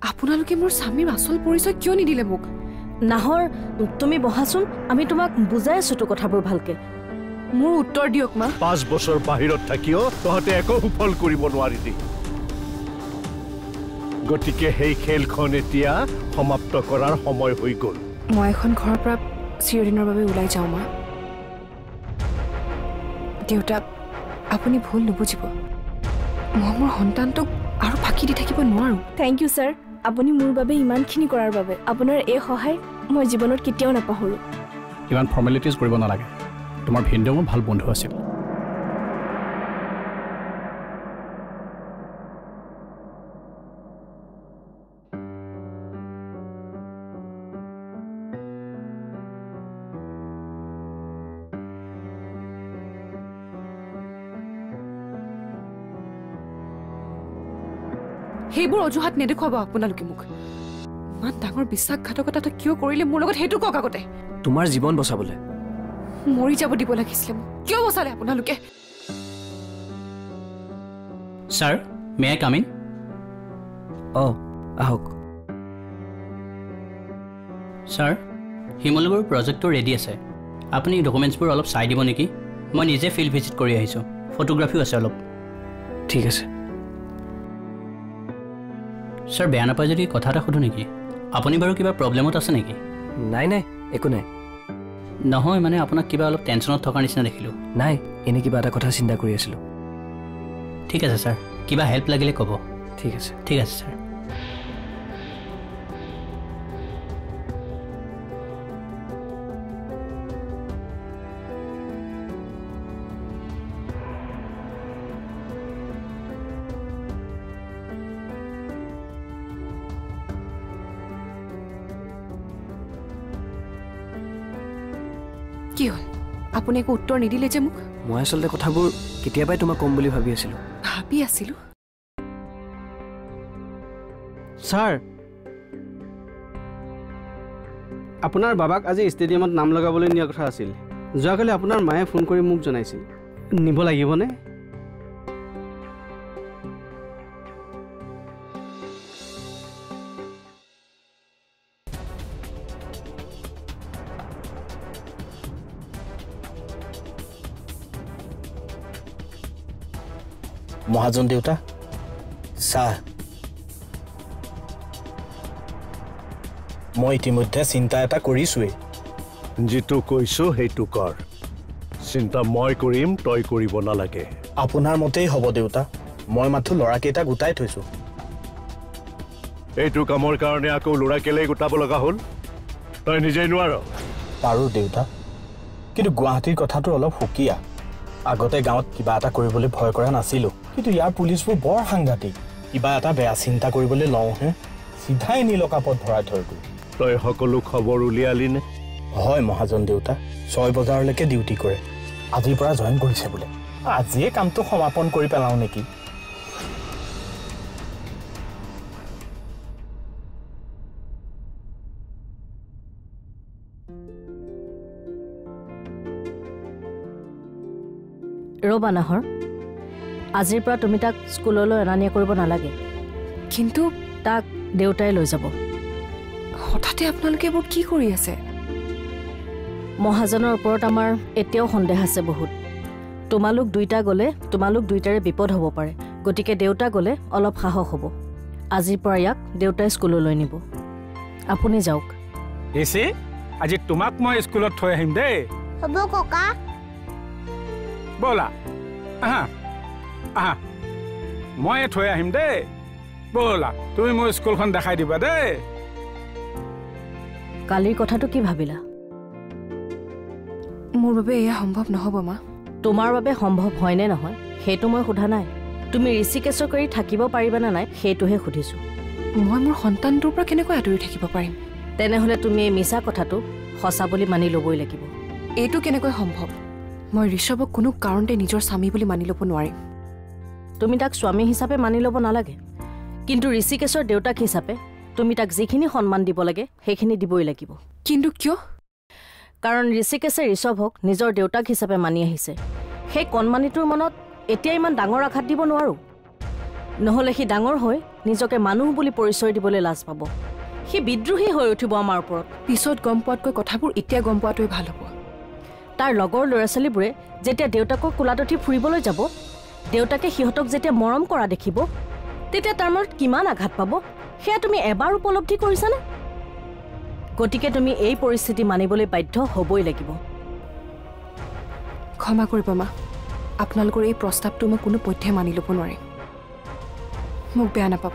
আপোনালোকে মোৰ স্বামীৰ আসল পৰিচয় কিয় নিদিলে মোক? নাহৰ, তুমি বহাচোন, আমি তোমাক বুজাই আছো তো কথাবোৰ ভালকে। মোৰ উত্তৰ দিয়ক মা। 5 বছৰ বাহিৰত থাকিও তহঁতে একো সুফল কৰিব নোৱাৰিলি। গতিকে সেই খেলখন এতিয়া সমাপ্ত কৰাৰ সময় হৈ গ'ল। মই এখন ঘৰৰ পৰা চিৰদিনৰ বাবে ওলাই যাওঁ মা। দেউতা, আপুনি ভুল নুবুজিব। মই মোৰ সন্তানটোক আৰু ফাঁকি দি থাকিব নোৱাৰোঁ। থেংক ইউ ছাৰ, আপুনি মোৰ বাবে ইমানখিনি কৰাৰ বাবে। আপোনাৰ এই সহায় মই জীৱনত কেতিয়াও নাপাহৰোঁ। ইমান ফৰ্মেলিটিজ কৰিব নালাগে। তোমাৰ ভিনদেউ মোৰ ভাল বন্ধু আছিল। সেইবোৰ অজুহাত নেদেখুৱাব আপোনালোকে মোক। ইমান ডাঙৰ বিশ্বাসঘাতকতা কিয় কৰিলে মোৰ লগত সেইটো কওক আগতে। তোমাৰ জীৱন বচাবলৈ মৰি যাব দিব লাগিছিলে। কিয় বচালে আপোনালোকে? Sir, may I come in? আহক। ছাৰ, শিমলুগুৰিৰ প্ৰজেক্টটো ৰেডি আছে। আপুনি ডকুমেণ্টছবোৰ অলপ চাই দিব নেকি? মই নিজে ফিল্ড ভিজিট কৰি আহিছোঁ। ফটোগ্ৰাফীও আছে অলপ। ঠিক আছে। ছাৰ, বেয়া নাপায় যদি কথা এটা সুধো নেকি? আপুনি বাৰু কিবা প্ৰব্লেমত আছে নেকি? নাই নাই, একো নাই। নহয়, মানে আপোনাক কিবা অলপ টেনশ্যনত থকাৰ নিচিনা দেখিলোঁ। নাই, এনে কিবা এটা কথা চিন্তা কৰি আছিলোঁ। ঠিক আছে ছাৰ, কিবা হেল্প লাগিলে ক'ব। ঠিক আছে। ঠিক আছে ছাৰ। কি হ'ল? আপুনি একো উত্তৰ নিদিলে যে মোক? মই আচলতে কথাবোৰ কেতিয়াবাই তোমাক ক'ম বুলি ভাবি আছিলোঁ। ভাবি আছিলোঁ? ছাৰ, আপোনাৰ বাবাক আজি ষ্টেডিয়ামত নাম লগাবলৈ নিয়া কথা আছিল। যোৱাকালি আপোনাৰ মায়ে ফোন কৰি মোক জনাইছিল। নিব লাগিবনে? মহাজন দেউতা, চাহ। মই ইতিমধ্যে চিন্তা এটা কৰিছোৱেই। যিটো কৈছো সেইটো কৰ। চিন্তা মই কৰিম, তই কৰিব নালাগে। আপোনাৰ মতেই হ'ব দেউতা। মই মাথো ল'ৰাকেইটা গোটাই থৈছো। এইটো কামৰ কাৰণে আকৌ ল'ৰা কেলেই গোটাব লগা হ'ল? তই নিজেই নোৱাৰ? পাৰো দেউতা, কিন্তু গুৱাহাটীৰ কথাটো অলপ সুকীয়া। আগতে গাঁৱত কিবা এটা কৰিবলৈ ভয় কৰা নাছিলোঁ, কিন্তু ইয়াৰ পুলিচবোৰ বৰ সাংঘাতিক। কিবা এটা বেয়া চিন্তা কৰিবলৈ লওঁহে চিধাই নীলকাপত ভৰাই থৈ গ'ল। তই সকলো খবৰ উলিয়ালি নে? হয় মহাজন দেউতা, 6 বজালৈকে ডিউটি কৰে। আজিৰ পৰা জইন কৰিছে বোলে। আজিয়ে কামটো সমাপন কৰি পেলাওঁ নেকি? ৰবা নাহৰ, আজিৰ পৰা তুমি তাক স্কুললৈ অনা নিয়া কৰিব নালাগে। কিন্তু তাক দেউতাই লৈ যাব। হঠাতে আপোনালোকে এইবোৰ কি কৰি আছে? মহাজনৰ ওপৰত আমাৰ এতিয়াও সন্দেহ আছে বহুত। তোমালোক দুইটা গ'লে তোমালোক দুইটাৰে বিপদ হ'ব পাৰে, গতিকে দেউতা গ'লে অলপ সাহস হ'ব। আজিৰ পৰা ইয়াক দেউতাই স্কুললৈ নিব। আপুনি যাওক। এছে আজি তোমাক মই স্কুলত থৈ আহিম দেই। হ'ব ককা। ব'লা, আহা আহা, মই থৈ আহিম দেই। ব'লা, তুমি মোৰ স্কুলখন দেখাই দিবা দেই। কালিৰ কথাটো কি ভাবিলা? মোৰ বাবে এয়া সম্ভৱ নহ'ব মা। তোমাৰ বাবে সম্ভৱ হয়নে নহয় সেইটো মই সোধা নাই। তুমি ঋষিকেশৰ কৰি থাকিব পাৰিবানে নাই সেইটোহে সুধিছোঁ। মই মোৰ সন্তানটোৰ পৰা কেনেকৈ আঁতৰি থাকিব পাৰিম? তেনেহ'লে তুমি এই মিছা কথাটো সঁচা বুলি মানি ল'বই লাগিব। এইটো কেনেকৈ সম্ভৱ? মই ঋষভক কোনো কাৰণতে নিজৰ স্বামী বুলি মানি ল'ব নোৱাৰিম। তুমি তাক স্বামী হিচাপে মানি ল'ব নালাগে, কিন্তু ঋষিকেশৰ দেউতাক হিচাপে তুমি তাক যিখিনি সন্মান দিব লাগে সেইখিনি দিবই লাগিব। কিন্তু কিয়? কাৰণ ঋষিকেশে ঋষভক নিজৰ দেউতাক হিচাপে মানি আহিছে। সেই কণমানিটোৰ মনত এতিয়া ইমান ডাঙৰ আঘাত দিব নোৱাৰোঁ, নহ'লে সি ডাঙৰ হৈ নিজকে মানুহ বুলি পৰিচয় দিবলৈ লাজ পাব সি বিদ্ৰোহী হৈ উঠিব আমাৰ ওপৰত পিছত গম পোৱাতকৈ কথাবোৰ এতিয়া গম পোৱাটোৱে ভাল হ'ব তাৰ লগৰ ল'ৰা ছোৱালীবোৰে যেতিয়া দেউতাকক কোলাত উঠি ফুৰিবলৈ যাব দেউতাকে সিহঁতক যেতিয়া মৰম কৰা দেখিব তেতিয়া তাৰ মনত কিমান আঘাত পাব সেয়া তুমি এবাৰ উপলব্ধি কৰিছানে গতিকে তুমি এই পৰিস্থিতি মানিবলৈ বাধ্য হ'বই লাগিব ক্ষমা কৰিব মা আপোনালোকৰ এই প্ৰস্তাৱটো মই কোনো পধ্যে মানি ল'ব নোৱাৰিম মোক বেয়া নাপাব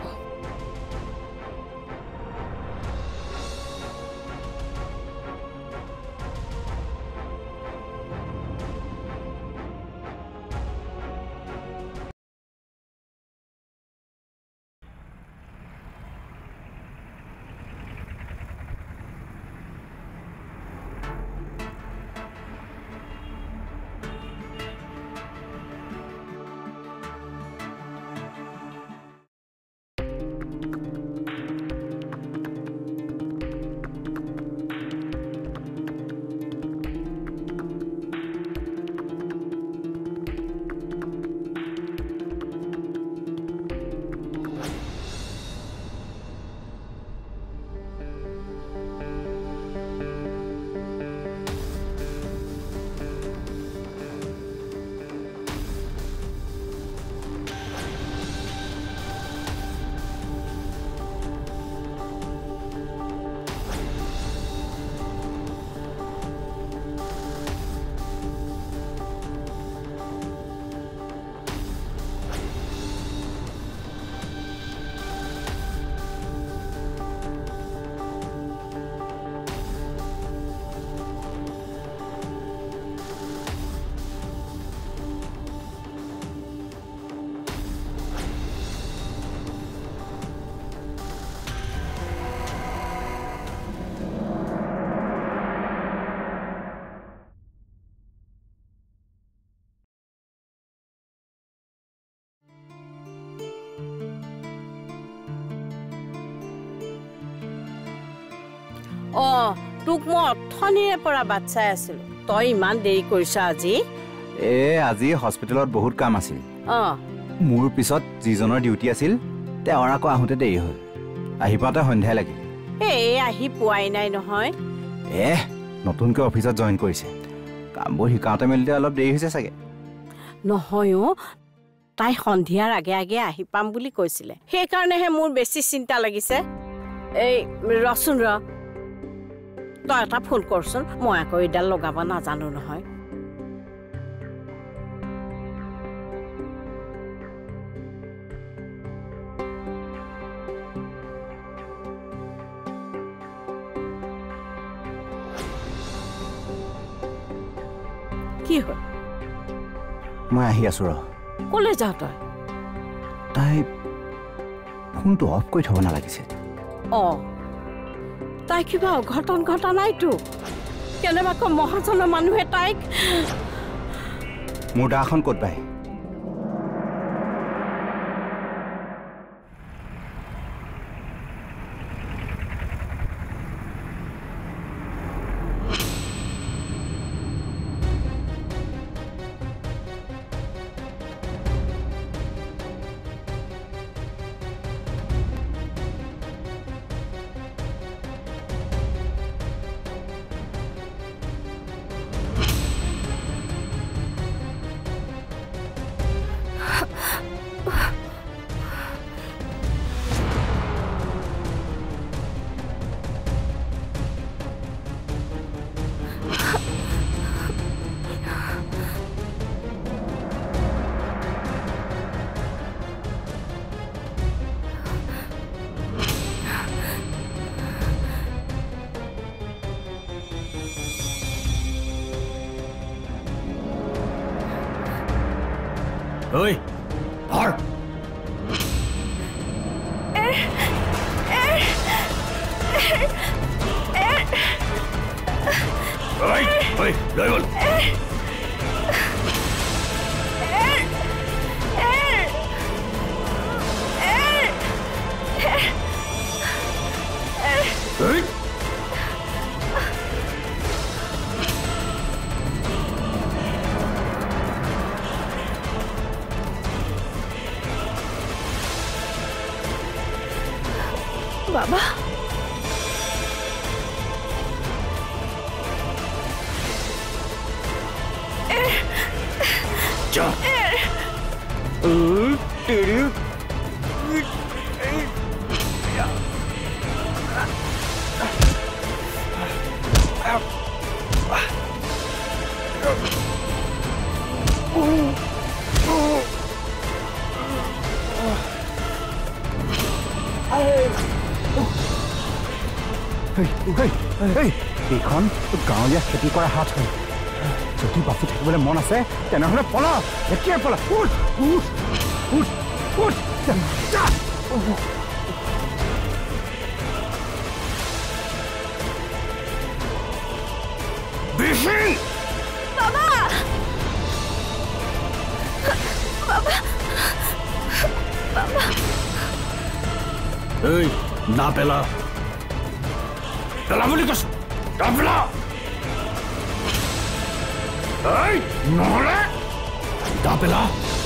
তোক মই অথনিৰে পৰা বাচ্চাই আছিলো তই ইমান দেৰি কৰিছ আজি আজি হস্পিটেলত বহুত কাম আছিল মোৰ পিছত যিজনৰ ডিউটি আছিল তেওঁৰ আকৌ আহোঁতে দেৰি হ'ল আহি পাওঁতে সন্ধিয়া লাগিল আহি পোৱাই নাই নহয় নতুনকৈ অফিচত জইন কৰিছে কামবোৰ শিকাওঁতে মেলিতে অলপ দেৰি হৈছে চাগে নহয় তাই সন্ধিয়াৰ আগে আগে আহি পাম বুলি কৈছিলে সেইকাৰণেহে মোৰ বেছি চিন্তা লাগিছে ৰচোন তই এটা ফোন কৰচোন মই আকৌ এইডাল লগাব নাজানো নহয় কি হ'ল মই আহি আছো কলে যাওঁ তাই ফোনটো অফ কৰি থব নালাগিছে তাই কিবা অঘটন ঘটা নাইতো কেনেবাকৈ মহাজনৰ মানুহে তাইক মোৰ দাখন ক'ত পাই ঐ ধৰ লৈ গ'ল বাবা যা তেৰি এইখন গাঁৱলীয়া খেতি কৰা হাত হয় যদি বাচি থাকিবলৈ মন আছে তেনেহ'লে পলা এতিয়াই পলা উঠ উঠ উঠ উঠ বাবা বাবা বাবা এই না পেলা পেলা বুলি কৈছো না পেলা এই নহ'লে না পেলা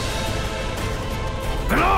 পেলা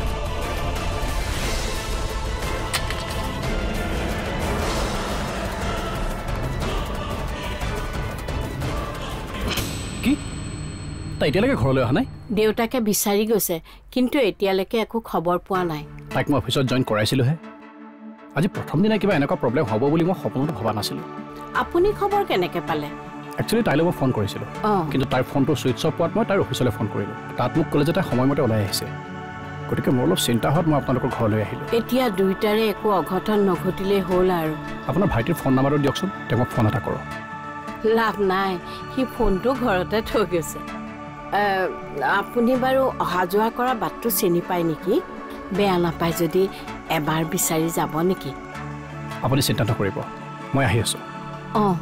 কি তাই এতিয়ালৈকে ঘৰলৈ অহা নাই দেউতাকে বিচাৰি গৈছে কিন্তু এতিয়ালৈকে একো খবৰ পোৱা নাই তাইক মই অফিচত জইন কৰাইছিলোঁহে আজি প্ৰথম দিনা কিবা এনেকুৱা প্ৰব্লেম হ'ব বুলি মই সপোনতো ভবা নাছিলোঁ আপুনি খবৰ কেনেকৈ পালে একচুৱেলি তাইলৈ মই ফোন কৰিছিলোঁ কিন্তু তাইৰ ফোনটো ছুইচ অফ পোৱাত মই তাইৰ অফিচলৈ ফোন কৰিলোঁ তাত মোক ক'লে যে তাই সময়মতে ওলাই আহিছে গতিকে মোৰ অলপ চিন্তা হোৱাত মই আপোনালোকৰ ঘৰলৈ আহিলোঁ এতিয়া দুয়োটাৰে একো অঘটন নঘটিলেই হ'ল আৰু আপোনাৰ ভাইটিৰ ফোন নাম্বাৰটো দিয়কচোন তেওঁক মই ফোন এটা কৰোঁ লাভ নাই সি ফোনটো ঘৰতে থৈ গৈছে আপুনি বাৰু অহা যোৱা কৰা বাটটো চিনি পায় নেকি বেয়া নাপায় যদি এবাৰ বিচাৰি যাব নেকি আপুনি চিন্তা নকৰিব মই আহি আছোঁ অঁ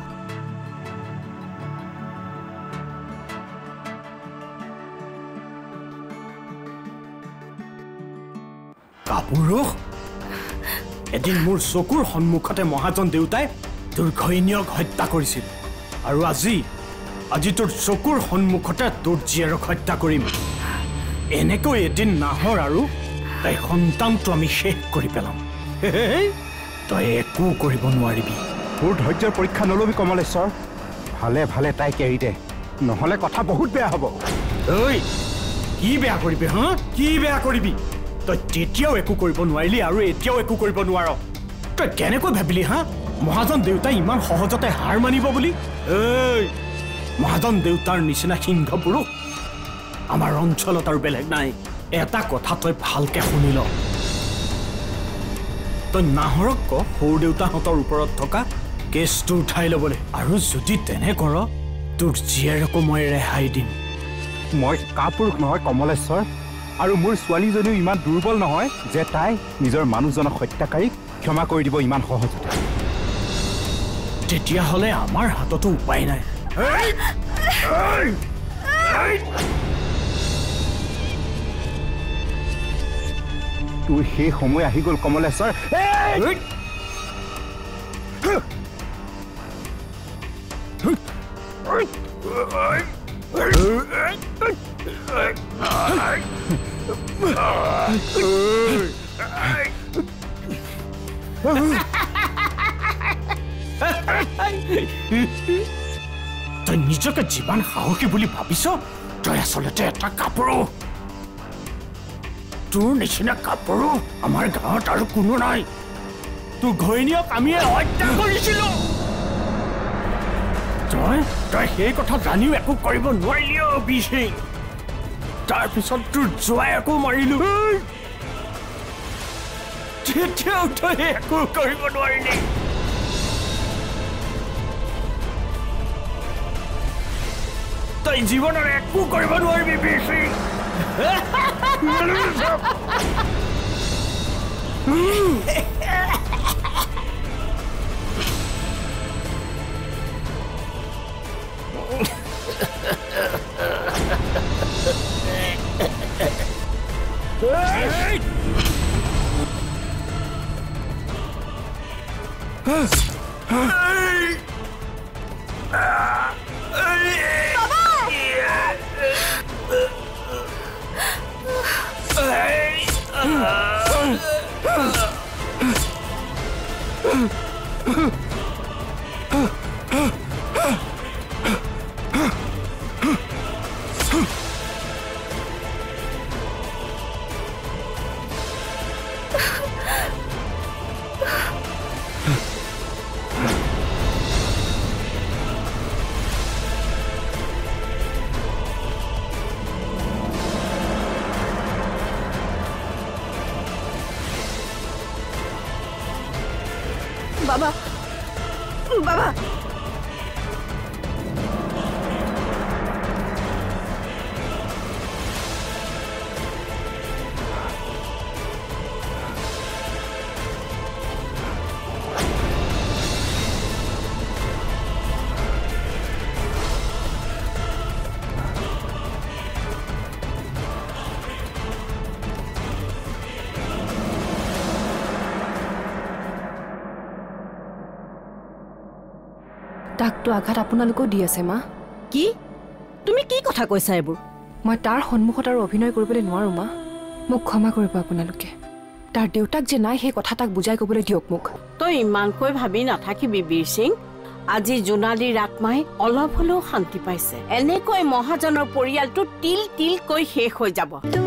কাপুৰুষ এদিন মোৰ চকুৰ সন্মুখতে মহাজন দেউতাই তোৰ ঘৈণীয়েক হত্যা কৰিছিল আৰু আজি তোৰ চকুৰ সন্মুখতে তোৰ জীয়েৰক হত্যা কৰিম এনেকৈ এদিন নাহৰ আৰু তাই সন্তানটো আমি শেষ কৰি পেলাম তই একো কৰিব নোৱাৰিবি তোৰ ধৈৰ্যৰ পৰীক্ষা নলবি কমলেশ্বৰ ভালে ভালে তাইক এৰি দে নহ'লে কথা বহুত বেয়া হ'ব ঐ কি বেয়া কৰিবি হা কি বেয়া কৰিবি তই তেতিয়াও একো কৰিব নোৱাৰিলি আৰু এতিয়াও একো কৰিব নোৱাৰ তই কেনেকৈ ভাবিলি হা মহাজন দেউতাই ইমান সহজতে হাৰ মানিব বুলি এই মহাজন দেউতাৰ নিচিনা সিংহ পুৰুষ আমাৰ অঞ্চলত আৰু বেলেগ নাই এটা কথা তই ভালকে শুনি ল তই নাহৰক ক সৰু দেউতাহঁতৰ ওপৰত থকা কেছটো উঠাই ল'বলৈ আৰু যদি তেনে কৰ তোৰ জীয়েৰকো মই ৰেহাই দিম মই কাপুৰুষ নহয় কমলেশ্বৰ আৰু মোৰ ছোৱালীজনীও ইমান দুৰ্বল নহয় যে তাই নিজৰ মানুহজনক হত্যাকাৰীক ক্ষমা কৰি দিব ইমান সহজতে তেতিয়াহ'লে আমাৰ হাততো উপায় নাই তোৰ সেই সময় আহি গ'ল কমলেশ্বৰ তই নিজকে যিমান সাহসী বুলি ভাবিছ তই আচলতে এটা কাপুৰুষ তোৰ নিচিনা কাপুৰুষ আমাৰ গাঁৱত আৰু কোনো নাই তোৰ ঘৈণীয়েক আমি হত্যা কৰিছিলো তই সেই কথা জানিও একো কৰিব নোৱাৰিলি বিচিং তাৰপিছত তোৰ জোৱাইকো মাৰিলো তেতিয়াও তই একো কৰিব নোৱাৰিলি তই জীৱনৰ একো কৰিব নোৱাৰিবি বিচিং বাবা বাবা তাকটো আঘাত আপোনালোকেও দি আছে মা কি তুমি কি কথা কৈছা এইবোৰ মই তাৰ সন্মুখত আৰু অভিনয় কৰিবলৈ নোৱাৰো মা মোক ক্ষমা কৰিব আপোনালোকে তাৰ দেউতাক যে নাই সেই কথা তাক বুজাই ক'বলৈ দিয়ক মোক তই ইমানকৈ ভাবি নাথাকিবি বীৰ সিং আজি জোনালীৰ আত্মাই অলপ হ'লেও শান্তি পাইছে এনেকৈ মহাজনৰ পৰিয়ালটো তিল তিলকৈ শেষ হৈ যাব